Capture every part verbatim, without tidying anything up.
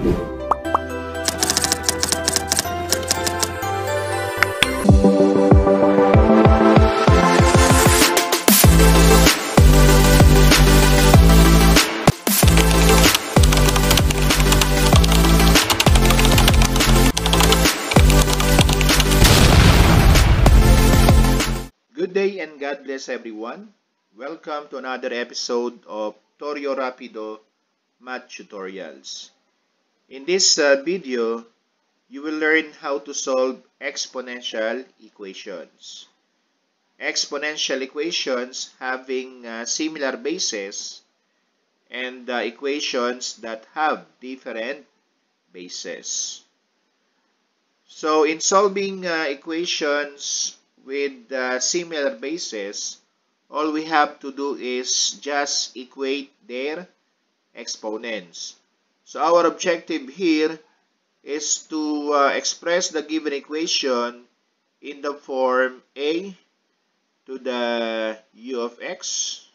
Good day and God bless everyone. Welcome to another episode of Torio Rapido Math Tutorials. In this uh, video, you will learn how to solve exponential equations. Exponential equations having uh, similar bases and uh, equations that have different bases. So in solving uh, equations with uh, similar bases, all we have to do is just equate their exponents. So our objective here is to uh, express the given equation in the form a to the u of x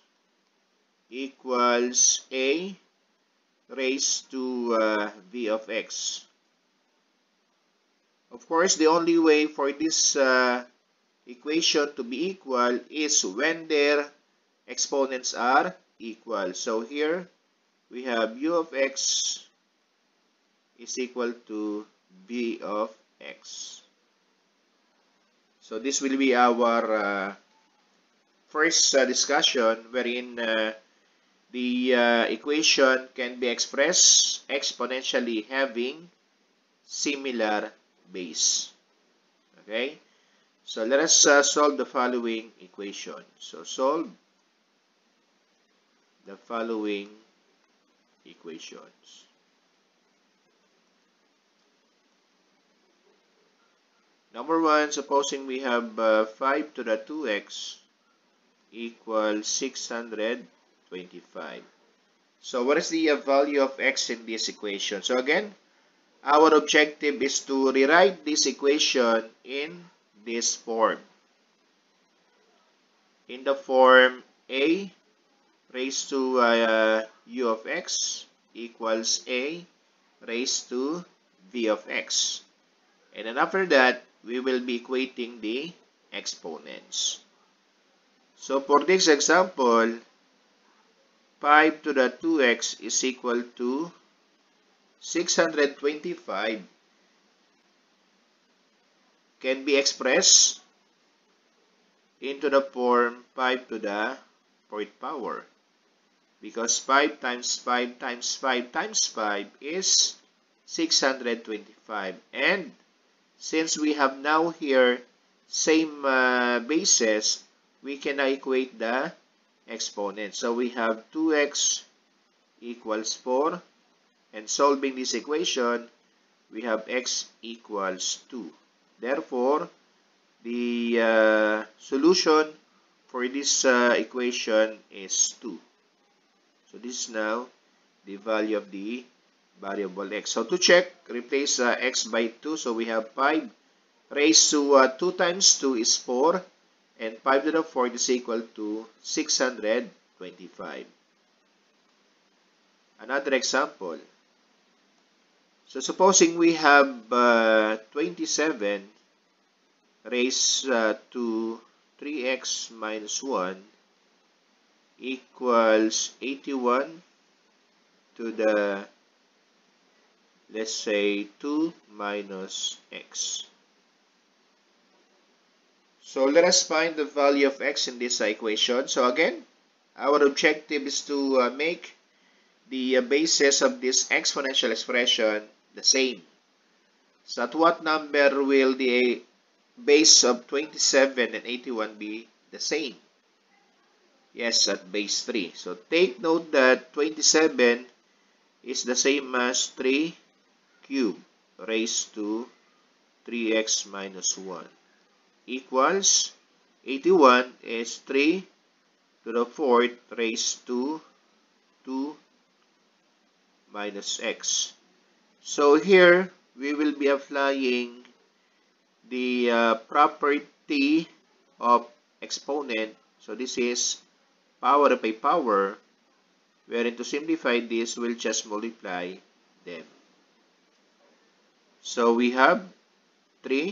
equals a raised to uh, v of x. Of course, the only way for this uh, equation to be equal is when their exponents are equal. So here we have u of x is equal to v of x. So this will be our uh, first uh, discussion wherein uh, the uh, equation can be expressed exponentially having similar base. Okay? So let us uh, solve the following equation. So solve the following equations. Number one, supposing we have uh, five to the two x equals six hundred twenty-five. So what is the uh, value of x in this equation? So again, our objective is to rewrite this equation in this form. In the form a raised to uh, u of x equals a raised to v of x. And then after that, we will be equating the exponents. So for this example, five to the two x is equal to six hundred twenty-five can be expressed into the form five to the fourth power, because five times five times five times five is six hundred twenty-five, and since we have now here same uh, bases, we can equate the exponent. So we have two x equals four, and solving this equation, we have x equals two. Therefore, the uh, solution for this uh, equation is two. So this is now the value of the variable x. So to check, replace uh, x by two. So we have five raised to uh, two times two is four, and five to the fourth is equal to six hundred twenty-five. Another example. So supposing we have uh, twenty-seven raised uh, to three x minus one equals eighty-one to the, let's say, two minus x. So let us find the value of x in this equation. So again, our objective is to uh, make the uh, basis of this exponential expression the same. So at what number will the base of twenty-seven and eighty-one be the same? Yes, at base three. So take note that twenty-seven is the same as three cubed raised to three x minus one equals eighty-one is three to the fourth raised to two minus x. So here we will be applying the uh, property of exponent. So this is power of a power, wherein to simplify this, we'll just multiply them. So we have three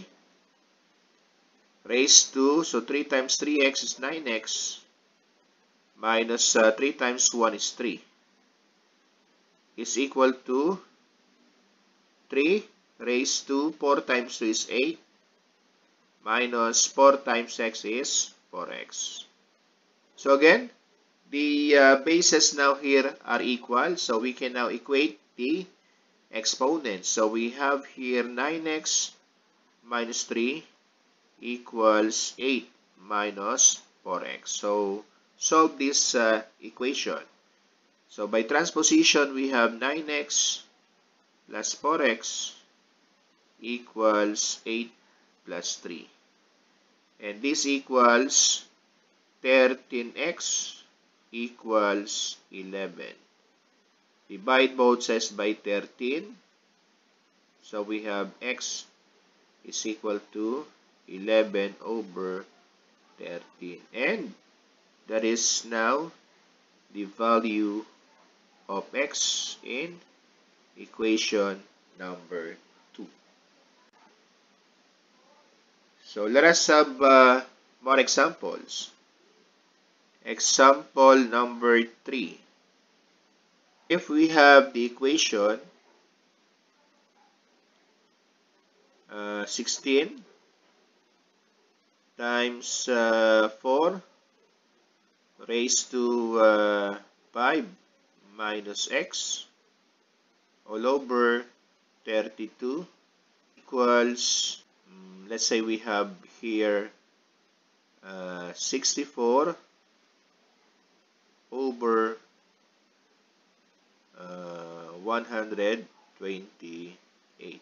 raised to, so three times three x is nine x, minus uh, three times one is three, is equal to three raised to four times two is eight, minus four times x is four x. So again, the uh, bases now here are equal, so we can now equate the exponents. So we have here nine x minus three equals eight minus four x. So solve this uh, equation. So by transposition, we have nine x plus four x equals eight plus three. And this equals thirteen x equals eleven. Divide both sides by thirteen. So we have x is equal to eleven over thirteen. And that is now the value of x in equation number two. So let us have uh, more examples. Example number three. If we have the equation uh, sixteen times uh, four raised to uh, five minus x all over thirty-two equals, um, let's say we have here uh, sixty-four over uh, one hundred twenty-eight.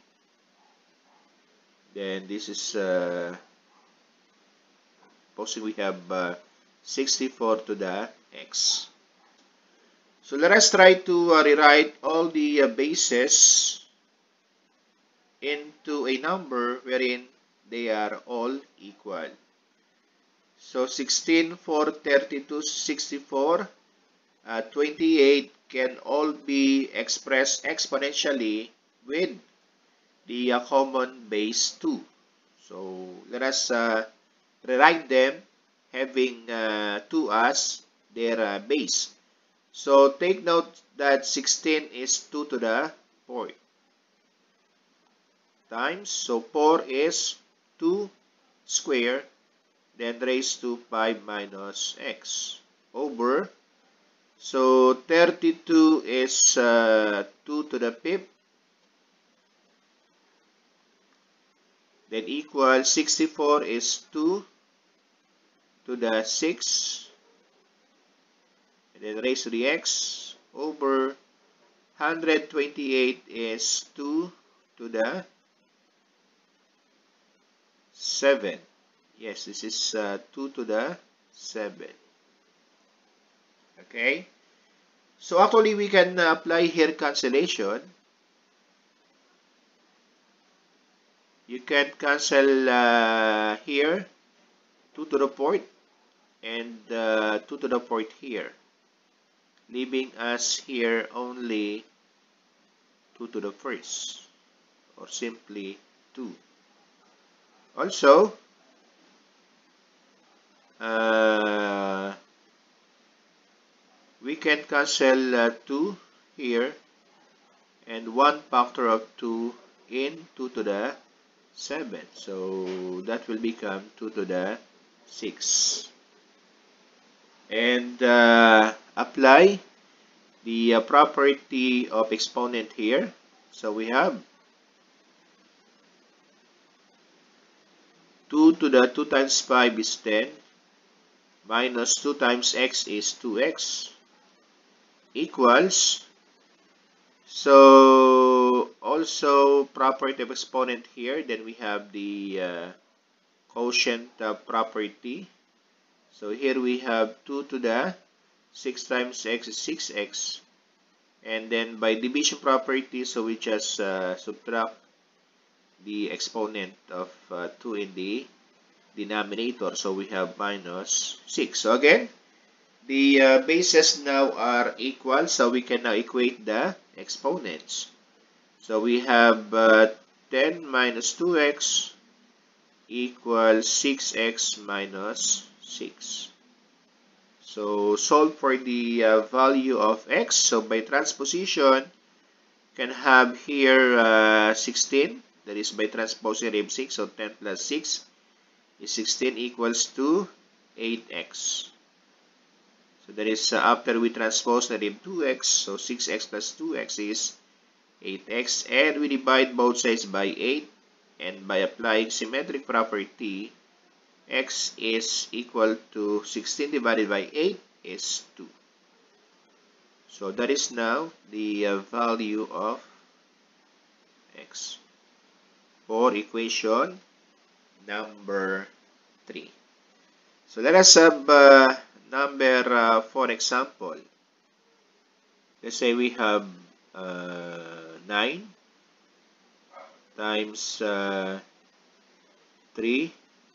Then this is uh, supposing we have uh, sixty-four to the x. So let us try to uh, rewrite all the uh, bases into a number wherein they are all equal. So sixteen, four, thirty-two, sixty-four, uh, twenty-eight can all be expressed exponentially with the uh, common base two. So let us uh, rewrite them having uh, two as their uh, base. So take note that sixteen is two to the fourth times. So four is two square, then raised to five minus x over. So thirty-two is uh, two to the fifth, then equal sixty-four is two to the sixth, and then raised to the x over one hundred twenty-eight is two to the seven. Yes, this is uh, two to the seven. Okay. So actually we can uh, apply here cancellation. You can cancel uh, here two to the fourth and uh, two to the fourth here, leaving us here only two to the first, or simply two. Also, uh, we can cancel uh, two here and one factor of two in two to the seven. So that will become two to the six. And uh, apply the uh, property of exponent here. So we have two to the two times five is ten, minus two times x is two x, equals, so also property of exponent here, then we have the uh, quotient uh, property. So here we have two to the six times x is six x, and then by division property, so we just uh, subtract the exponent of uh, two in the denominator, so we have minus six. So again, the uh, bases now are equal, so we can now equate the exponents. So we have uh, ten minus two x equals six x minus six. So solve for the uh, value of x. So by transposition, can have here uh, sixteen. That is by transposing derivative six. So ten plus six is sixteen equals to eight x. So that is uh, after we transpose derivative two x. So six x plus two x is eight x. And we divide both sides by eight. And by applying symmetric property, x is equal to sixteen divided by eight is two. So that is now the uh, value of x for equation number three. So let us have uh, number uh, four example. Let's say we have uh, nine times uh, three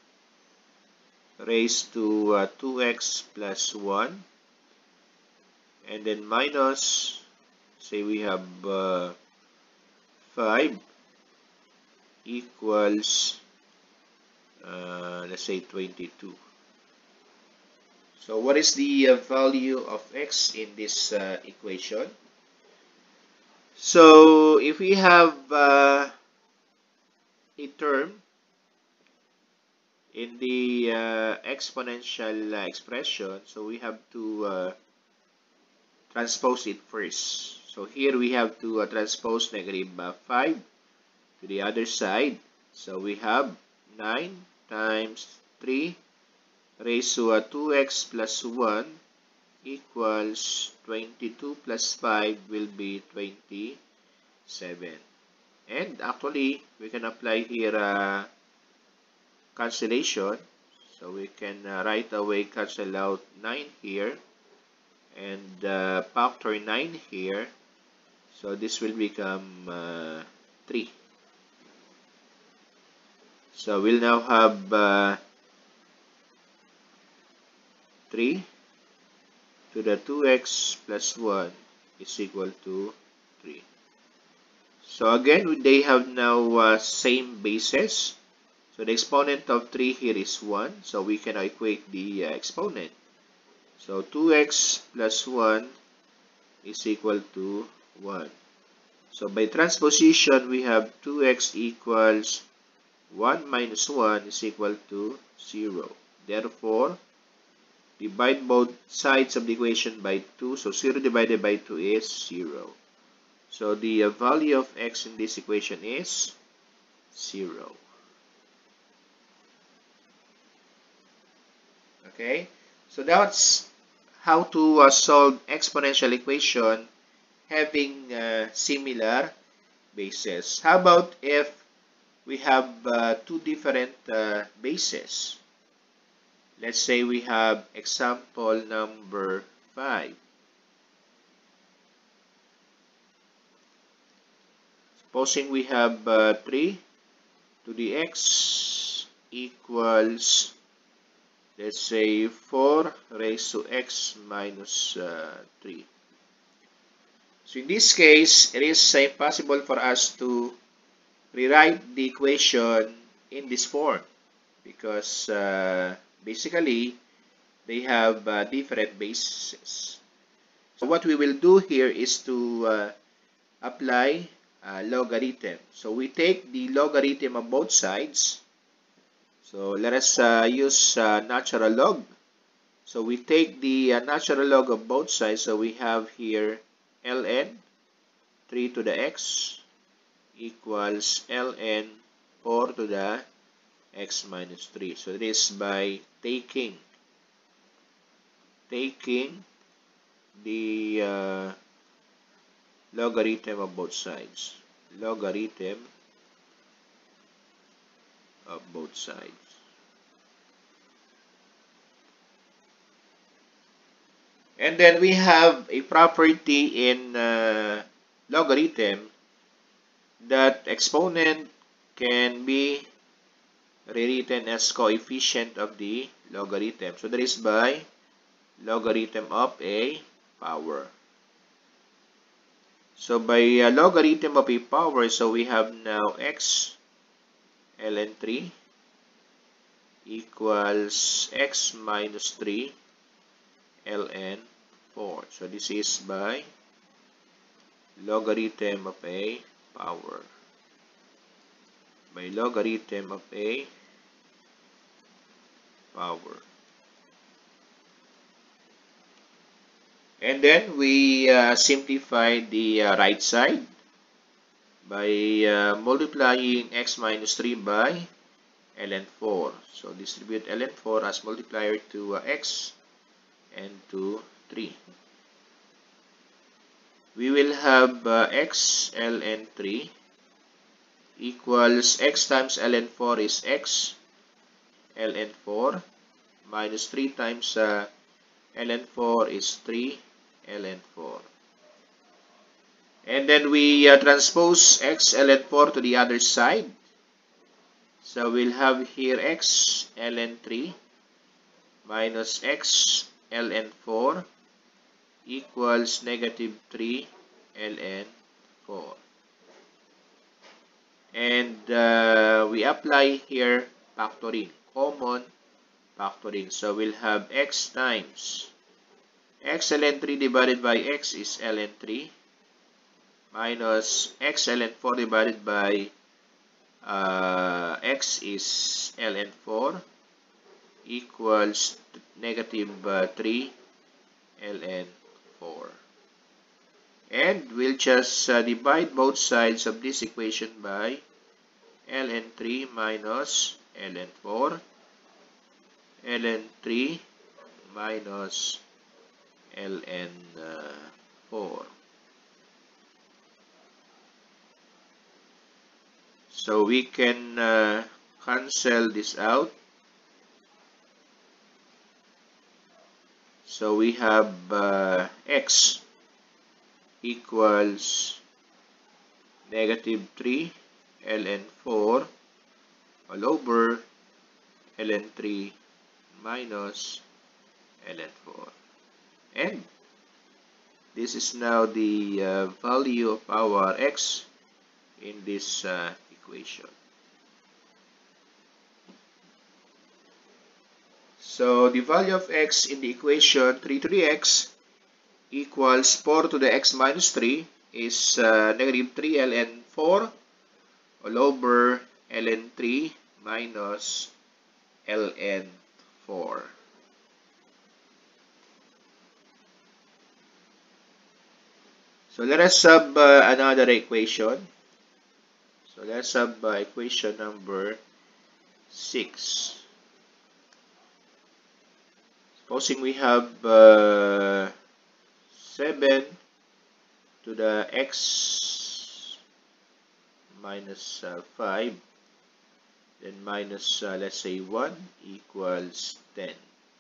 raised to uh, two x plus one, and then minus, say we have uh, five equals uh, let's say twenty-two. So what is the uh, value of x in this uh, equation? So if we have uh, a term in the uh, exponential uh, expression, so we have to uh, transpose it first. So here we have to uh, transpose negative uh, five to the other side. So we have nine times three raised to uh, two x plus one equals twenty-two plus five will be twenty-seven. And actually, we can apply here uh, cancellation. So we can uh, right away cancel out nine here and uh, factor nine here. So this will become uh, three. So we'll now have uh, three to the two x plus one is equal to three. So again, they have now uh, same basis. So the exponent of three here is one. So we can equate the uh, exponent. So two x plus one is equal to one. So by transposition, we have two x equals one minus one is equal to zero. Therefore, divide both sides of the equation by two. So zero divided by two is zero. So the uh, value of x in this equation is zero. Okay, so that's how to uh, solve exponential equation having uh, similar bases. How about if we have uh, two different uh, bases? Let's say we have example number five. Supposing we have uh, three to the x equals, let's say, four raised to x minus uh, three. So in this case, it is impossible for us to rewrite the equation in this form because uh, basically they have uh, different bases. So what we will do here is to uh, apply uh, logarithm. So we take the logarithm of both sides. So let us uh, use uh, natural log. So we take the uh, natural log of both sides. So we have here ln three to the x equals ln four to the x minus three. So this by taking taking the uh, logarithm of both sides. Logarithm of both sides. And then we have a property in uh, logarithm that exponent can be rewritten as coefficient of the logarithm. So that is by logarithm of a power. So by uh, logarithm of a power, so we have now x ln three equals x minus three ln four. So this is by logarithm of a power. By logarithm of a power. And then we uh, simplify the uh, right side by uh, multiplying x minus three by ln four. So distribute ln four as multiplier to uh, x and to three. We will have uh, x ln three equals x times ln four is x ln four minus three times uh, ln four is three ln four. And then we uh, transpose x ln four to the other side. So we'll have here x ln three minus x ln four equals negative three ln four. And uh, we apply here factoring, common factoring. So we'll have x times x ln three divided by x is ln three minus x ln four divided by uh, x is ln four equals negative uh, three ln four. And we'll just uh, divide both sides of this equation by ln three minus ln four, ln three minus ln four. So we can uh, cancel this out. So we have uh, x equals negative three ln four all over ln three minus ln four. And this is now the uh, value of our x in this uh, equation. So the value of x in the equation three to the x equals four to the x minus three is uh, negative three ln four all over ln three minus ln four. So let us have uh, another equation. So let's have uh, equation number six. Supposing we have uh, seven to the x minus uh, five, then minus uh, let's say one equals ten.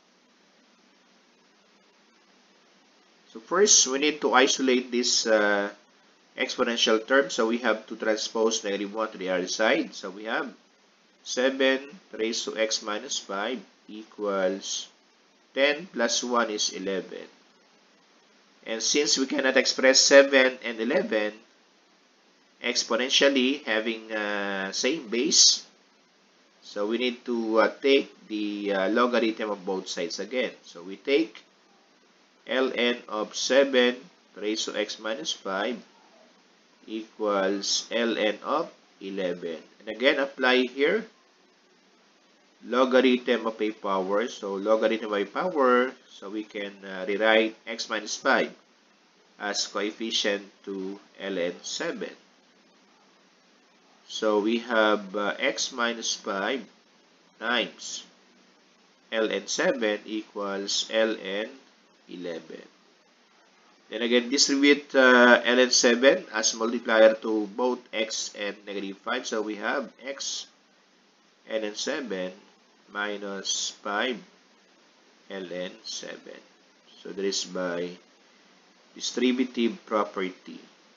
So first we need to isolate this uh, exponential term, so we have to transpose negative one to the other side. So we have seven raised to x minus five equals ten plus one is eleven. And since we cannot express seven and eleven exponentially having uh, same base, so we need to uh, take the uh, logarithm of both sides again. So we take ln of seven raised to x minus five equals ln of eleven. And again, apply here logarithm of a power. So logarithm of a power, so we can uh, rewrite x minus five as coefficient to ln seven. So we have uh, x minus five times ln seven equals ln eleven. Then again, distribute uh, ln seven as multiplier to both x and negative five. So we have x ln seven minus five ln seven. So that is by distributive property.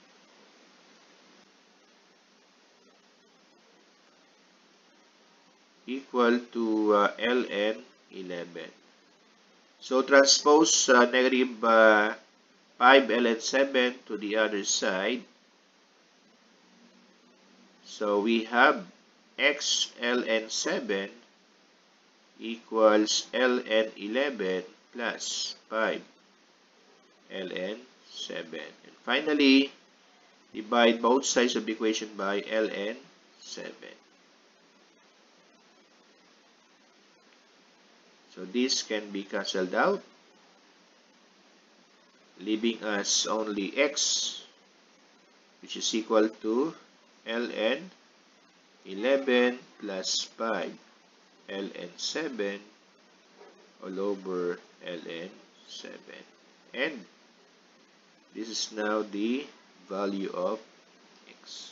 Equal to uh, ln eleven. So transpose uh, negative uh, five ln seven to the other side. So we have x ln seven equals ln eleven plus five ln seven. And finally, divide both sides of the equation by ln seven. So this can be cancelled out, leaving us only x, which is equal to ln eleven plus five ln seven all over ln seven. And this is now the value of x.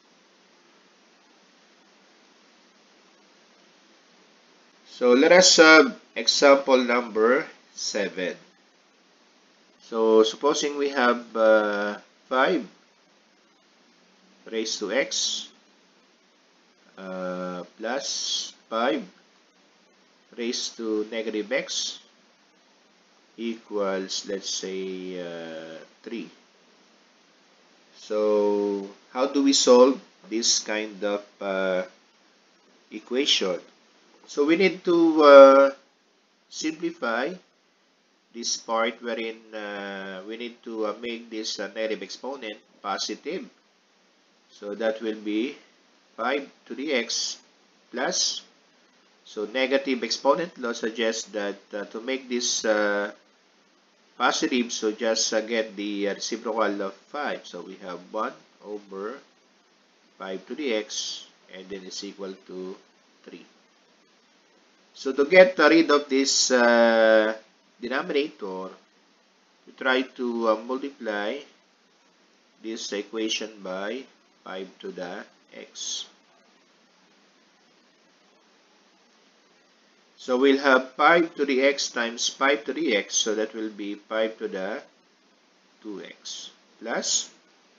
So let us have example number seven. So supposing we have uh, five raised to x uh, plus five raised to negative x equals, let's say, uh, three. So how do we solve this kind of uh, equation? So we need to uh, simplify this part wherein uh, we need to uh, make this uh, negative exponent positive. So that will be five to the x plus, so negative exponent law suggests that uh, to make this uh, positive, so just uh, get the uh, reciprocal of five. So we have one over five to the x, and then it's equal to three. So to get rid of this uh, denominator, we try to uh, multiply this equation by five to the x. So we'll have five to the x times five to the x, so that will be five to the two x plus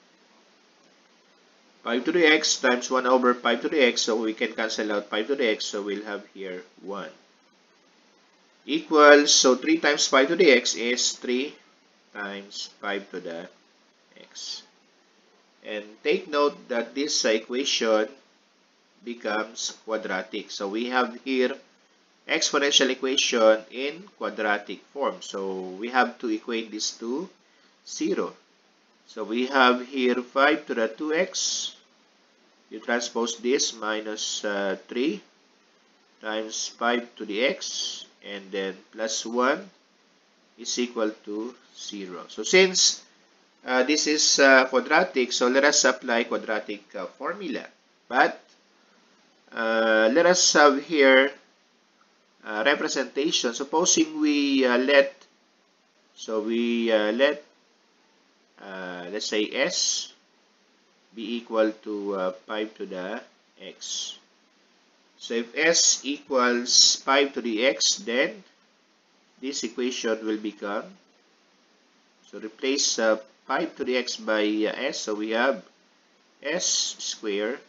five to the x times one over five to the x, so we can cancel out five to the x, so we'll have here one equals, so three times five to the x is three times five to the x. And take note that this equation becomes quadratic. So we have here exponential equation in quadratic form. So we have to equate this to zero. So we have here five to the two x. You transpose this minus uh, three times five to the x, and then plus one is equal to zero. So since uh, this is uh, quadratic, so let us apply quadratic uh, formula. But uh, let us have here uh, representation. Supposing we uh, let, so we uh, let, uh, let's say s be equal to uh, five to the x. So if s equals five to the x, then this equation will become, so replace uh, five to the x by uh, s, so we have s squared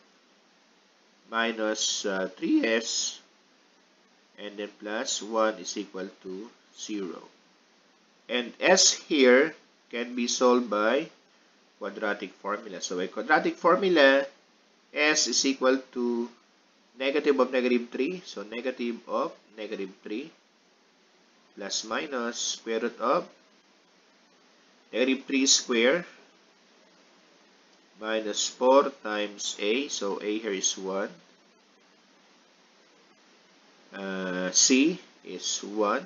minus uh, three s, and then plus one is equal to zero. And s here can be solved by quadratic formula. So by quadratic formula, s is equal to negative of negative three, so negative of negative three plus minus square root of negative three square minus four times a, so a here is one, uh, c is one,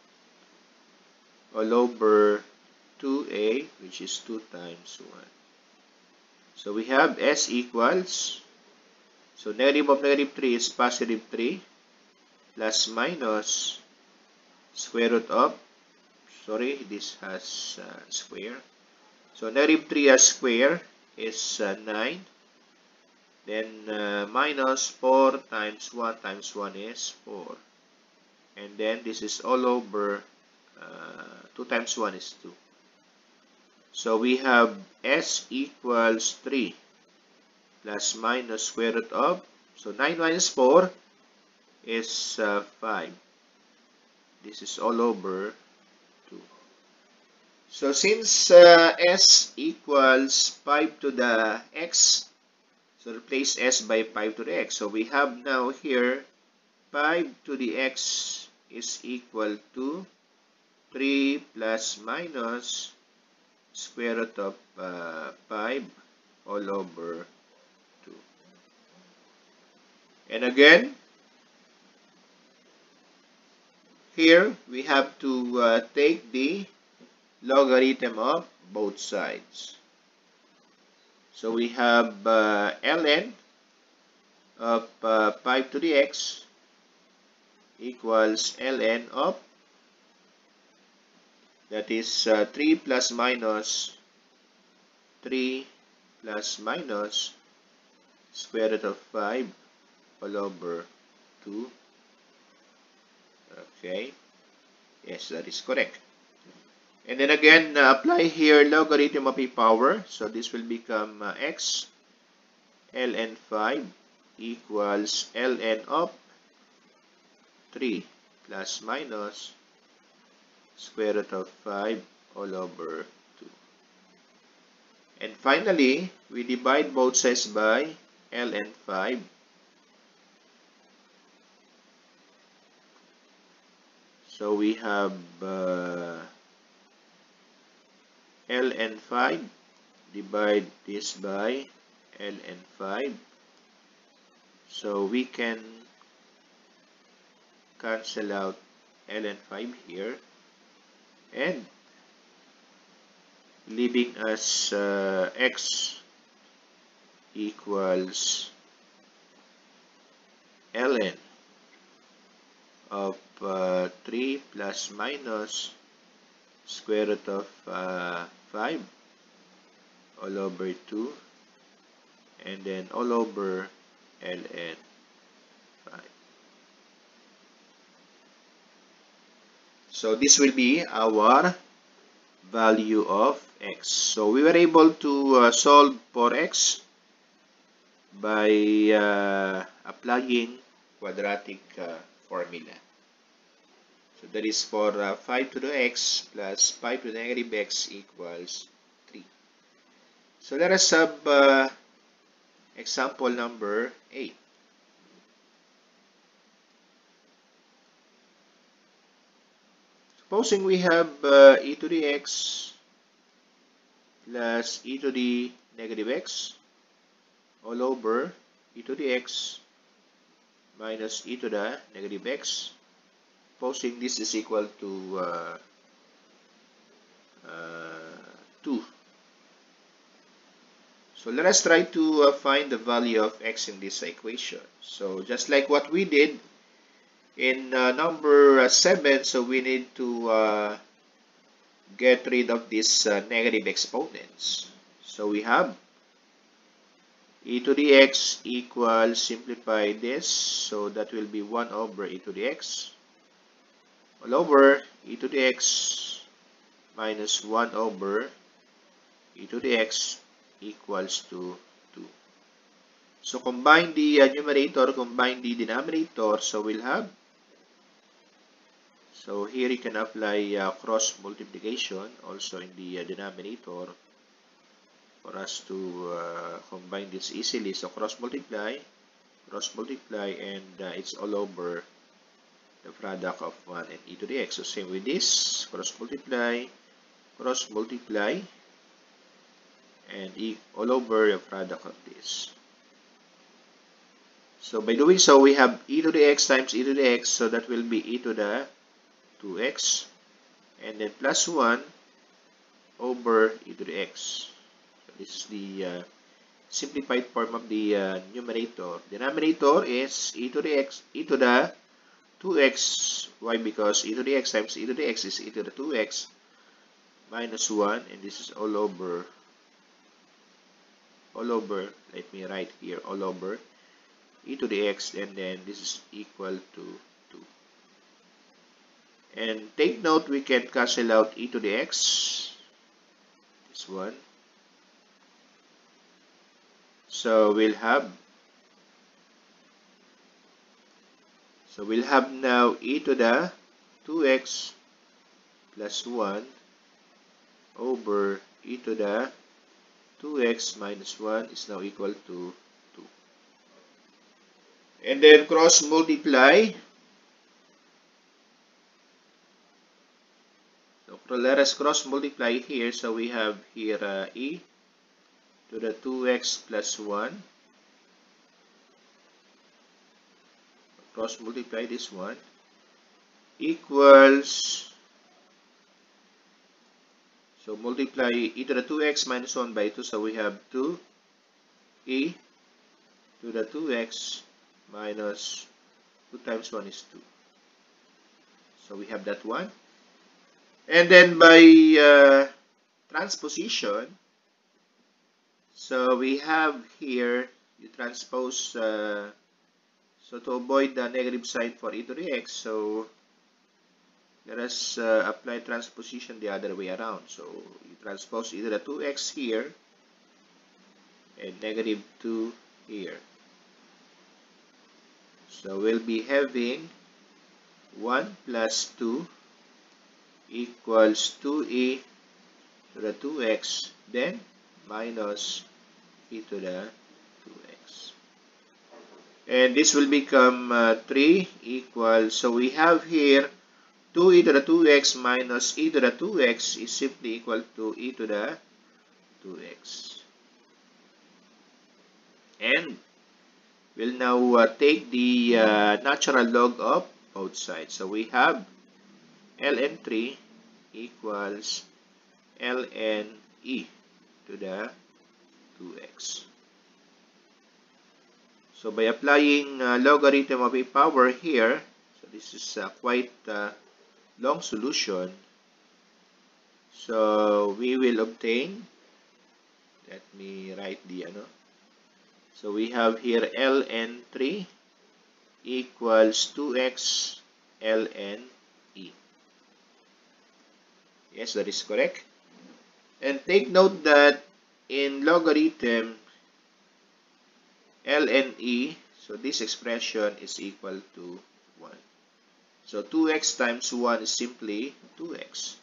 all over two a, which is two times one. So we have s equals, so negative of negative three is positive three plus minus square root of, sorry, this has uh, square. So negative three as square is uh, nine. Then uh, minus four times one times one is four. And then this is all over uh, two times one is two. So we have s equals three plus minus square root of, so nine minus four is uh, five. This is all over two. So since uh, s equals five to the x, so replace s by five to the x. So we have now here five to the x is equal to three plus minus square root of uh, five all over two. And again, here we have to uh, take the logarithm of both sides. So we have uh, ln of uh, five to the x equals ln of, that is uh, three plus minus three plus minus square root of five all over two. Okay, yes, that is correct. And then again, uh, apply here logarithm of a power. So this will become uh, x ln five equals ln of three plus minus square root of five all over two. And finally, we divide both sides by ln five. So we have uh, ln five, divide this by ln five. So we can cancel out ln five here, and leaving us uh, x equals ln of uh, three plus minus square root of uh, five all over two, and then all over ln five. So this will be our value of x. So we were able to uh, solve for x by uh, applying quadratic uh, formula. So that is for uh, five to the x plus five to the negative x equals three. So let us have uh, example number eight. Supposing we have uh, e to the x plus e to the negative x all over e to the x minus e to the negative x. Supposing this is equal to uh, uh, two. So let us try to uh, find the value of x in this equation. So just like what we did in uh, number uh, seven, so we need to uh, get rid of these uh, negative exponents. So we have e to the x equals, simplify this, so that will be one over e to the x all over e to the x minus one over e to the x equals to two. So combine the uh, numerator, combine the denominator, so we'll have, so here you can apply uh, cross multiplication also in the uh, denominator for us to uh, combine this easily. So cross multiply, cross multiply, and uh, it's all over the product of one and e to the x. So same with this, cross multiply, cross multiply, and e all over the product of this. So by doing so, we have e to the x times e to the x, so that will be e to the two x, and then plus one over e to the x. So this is the uh, simplified form of the uh, numerator. Denominator is e to the x, e to the two x. Why? Because e to the x times e to the x is e to the two x minus one, and this is all over, all over, let me write here, all over e to the x, and then this is equal to two. And take note, we can cancel out e to the x, this one. So we'll have, so we'll have now e to the two x plus one over e to the two x minus one is now equal to two. And then cross multiply. So let us cross multiply here. So we have here uh, e to the two x plus one. Cross multiply this one equals, so multiply e to the two x minus one by two, so we have two e to the two x minus two times one is two. So we have that one. And then by uh, transposition, so we have here, you transpose, uh, so to avoid the negative sign for e to the x, so let us uh, apply transposition the other way around. So you transpose e to the two x here and negative two here. So we'll be having one plus two equals two e to the two x, then minus e to the two x. And this will become uh, three equals, so we have here two e to the two x minus e to the two x is simply equal to e to the two x. And we'll now uh, take the uh, natural log of both sides. So we have ln three equals ln e to the two x. So by applying uh, logarithm of a power here, so this is uh, quite uh, long solution. So we will obtain, let me write the ano. So we have here ln three equals two x ln e. Yes, that is correct. And take note that in logarithm ln e, so this expression is equal to one. So two x times one is simply two x.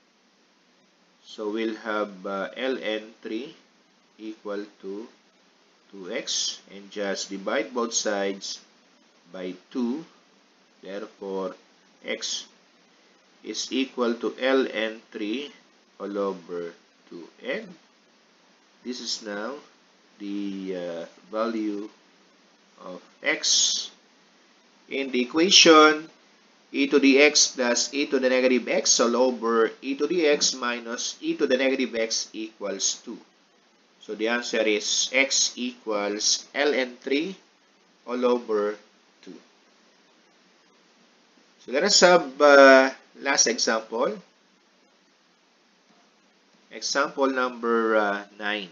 So we'll have uh, ln three equal to two x, and just divide both sides by two. Therefore, x is equal to ln three all over two. And this is now the uh, value of x in the equation e to the x plus e to the negative x all over e to the x minus e to the negative x equals two. So the answer is x equals ln three all over two. So let us have uh, last example. Example number uh, nine.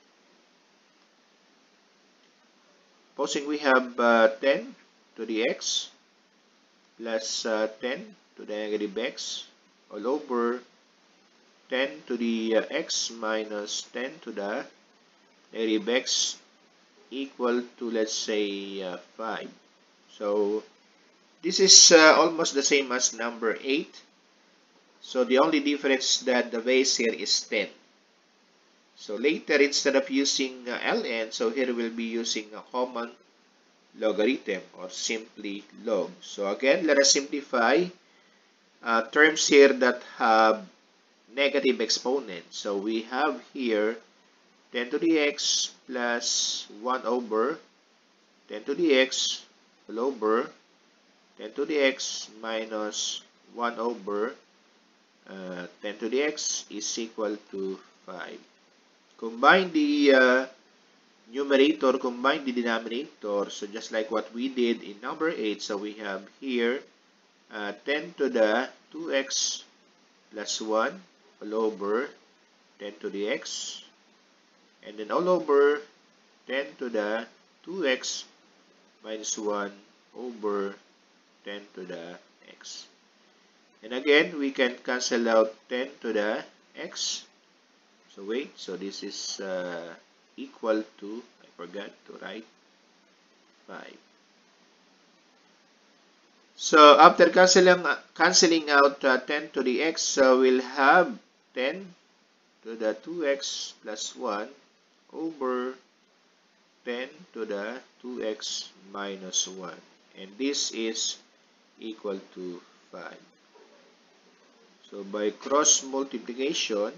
Supposing we have uh, ten to the x plus uh, ten to the negative x all over ten to the uh, x minus ten to the negative x equal to, let's say, uh, five. So this is uh, almost the same as number eight. So the only difference that the base here is ten. So later, instead of using uh, ln, so here we'll be using a common logarithm or simply log. So again, let us simplify uh, terms here that have negative exponents. So we have here ten to the x plus one over ten to the x all over ten to the x minus one over uh, ten to the x is equal to five. Combine the uh, numerator, combine the denominator. So just like what we did in number eight, so we have here uh, ten to the two x plus one all over ten to the x, and then all over ten to the two x minus one over ten to the x. And again, we can cancel out ten to the x. So wait, so this is uh, equal to, I forgot to write, five. So after canceling, canceling out uh, ten to the x, so we'll have ten to the two x plus one over ten to the two x minus one. And this is equal to five. So by cross multiplication,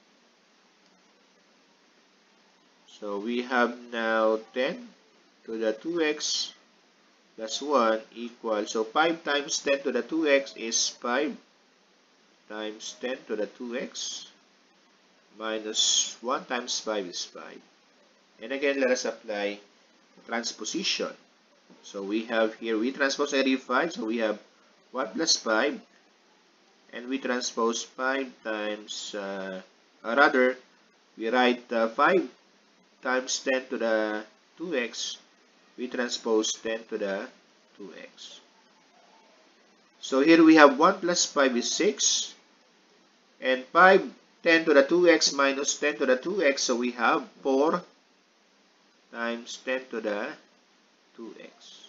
so we have now ten to the two x plus one equals, so five times ten to the two x is five times ten to the two x minus one times five is five. And again, let us apply transposition. So we have here, we transpose negative five, so we have one plus five, and we transpose five times, uh, or rather, we write uh, five times ten to the two x, we transpose ten to the two x. So here we have one plus five is six, and five, ten to the two x minus ten to the two x, so we have four times ten to the two x.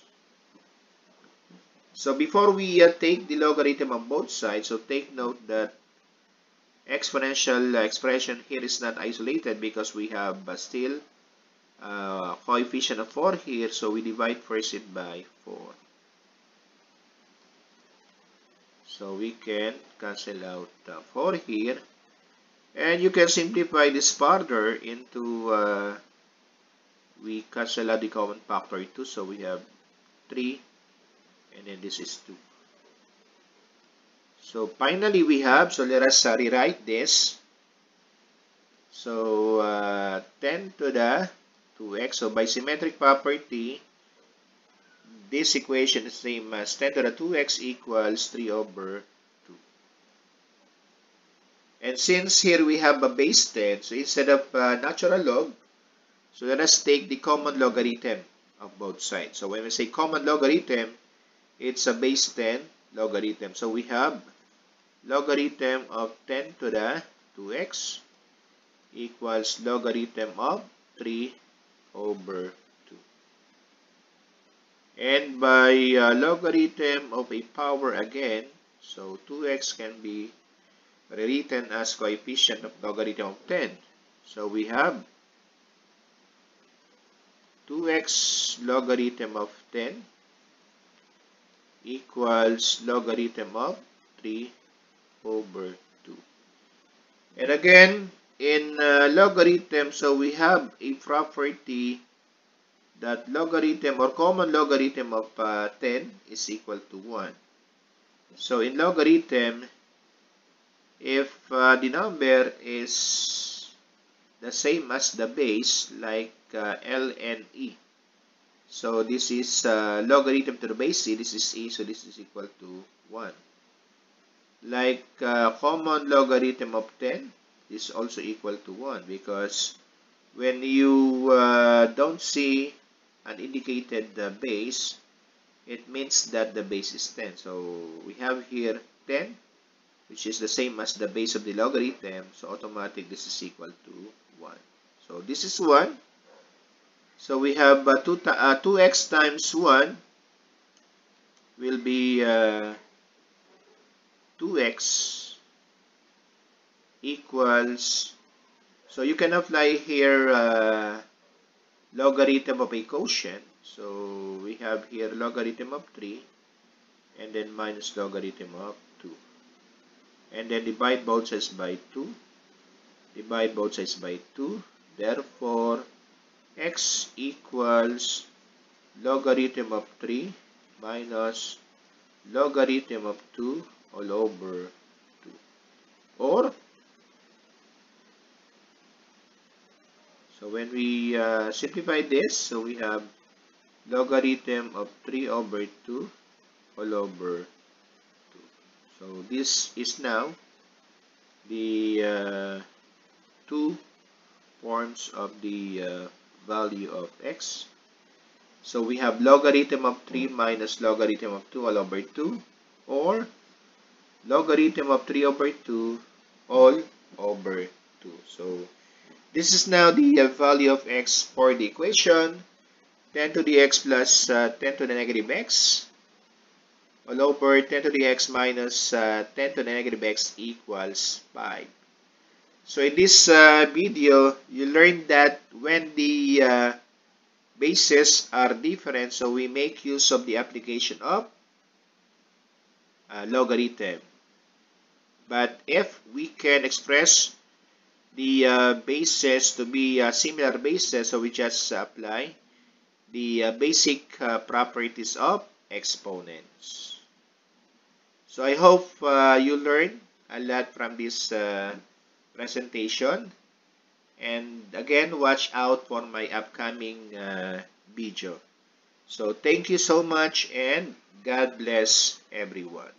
So before we uh, take the logarithm of both sides, so take note that exponential uh, expression here is not isolated because we have uh, still uh, coefficient of four here, so we divide first it by four. So we can cancel out uh, four here, and you can simplify this further into, uh, we cancel out the common factor two, so we have three, and then this is two. So finally we have, so let us uh, rewrite this. So uh, ten to the two x, so by symmetric property, this equation is the same as ten to the two x equals three over two. And since here we have a base ten, so instead of uh, natural log, so let us take the common logarithm of both sides. So when we say common logarithm, it's a base ten logarithm. So we have logarithm of ten to the two x equals logarithm of three over two. And by uh, logarithm of a power again, so two x can be rewritten as coefficient of logarithm of ten. So we have two x logarithm of ten equals logarithm of three over two. And again, in uh, logarithm, so we have a property that logarithm or common logarithm of uh, ten is equal to one. So in logarithm, if uh, the number is the same as the base, like uh, ln e, so this is uh, logarithm to the base c, this is e, so this is equal to one. Like uh, common logarithm of ten is also equal to one, because when you uh, don't see an indicated uh, base, it means that the base is ten. So we have here ten, which is the same as the base of the logarithm, so automatic this is equal to one. So this is one. So we have uh, two, uh, two x times one will be uh, two x equals, so you can apply here uh, logarithm of a quotient. So we have here logarithm of three and then minus logarithm of two. And then divide both sides by two. Divide both sides by two. Therefore, x equals logarithm of three minus logarithm of two all over two. Or, so when we uh, simplify this, so we have logarithm of three over two all over two. So this is now the uh, two forms of the uh, value of x. So we have logarithm of three minus logarithm of two all over two, or logarithm of three over two all over two. So this is now the uh, value of x for the equation ten to the x plus uh, ten to the negative x all over ten to the x minus uh, ten to the negative x equals five. So in this uh, video, you learned that when the uh, bases are different, so we make use of the application of uh, logarithm. But if we can express the uh, bases to be uh, similar bases, so we just apply the uh, basic uh, properties of exponents. So I hope uh, you learned a lot from this uh, presentation. And again, watch out for my upcoming uh, video. So thank you so much and God bless everyone.